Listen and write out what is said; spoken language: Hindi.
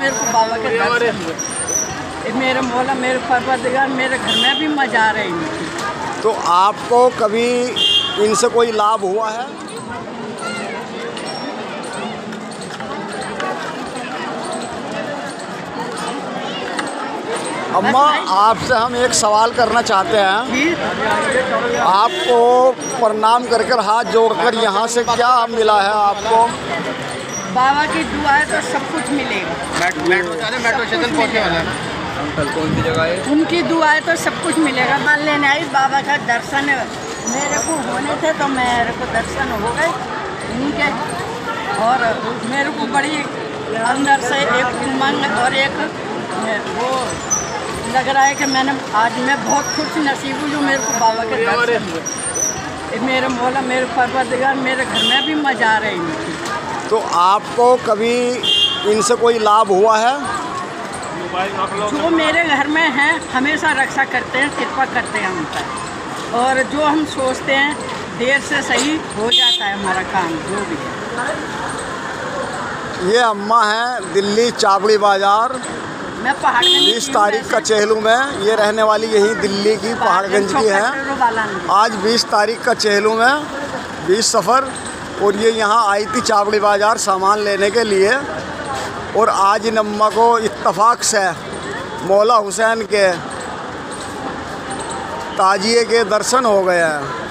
मेरे को बाबा के दर्शन हुए। मेरे मौला मेरे परवरदिगार मेरे घर में भी मज़ार है इनकी। तो आपको कभी इनसे कोई लाभ हुआ है? अम्मा, आपसे हम एक सवाल करना चाहते हैं। आपको प्रणाम कर कर हाथ जोड़कर यहाँ से क्या मिला है आपको? बाबा की दुआ है तो सब कुछ मिलेगा। मेट्रो स्टेशन पहुँचे वाला है अंकल, कौन सी जगह है? उनकी दुआ है तो सब कुछ मिलेगा। मान लेने आई बाबा का दर्शन मेरे को होने थे तो मेरे को दर्शन हो गए उनके, और मेरे को बड़ी अंदर से एक उमंग और एक वो लग रहा है कि आज मैं बहुत खुश नसीब हूँ जो मेरे को बाबा के दर्शन हुए। मेरे मौला मेरे परवरदिगार मेरे घर में भी मज़ार है इनकी। तो आपको कभी इनसे कोई लाभ हुआ है? जो मेरे घर में हैं हमेशा रक्षा करते हैं, कृपा करते हैं हम पर, और जो हम सोचते हैं देर से सही हो जाता है हमारा काम जो भी है। ये अम्मा हैं दिल्ली चाबड़ी बाज़ार, मैं पहाड़गंज 20 तारीख का चेहलू में। ये रहने वाली यही दिल्ली की पहाड़गंज की है। आज 20 तारीख का चेहलू में 20 सफ़र, और ये यहाँ आई थी चाबड़ी बाज़ार सामान लेने के लिए। और आज इन अम्मा को इत्तफाक से मौला हुसैन के ताजिए के दर्शन हो गए हैं।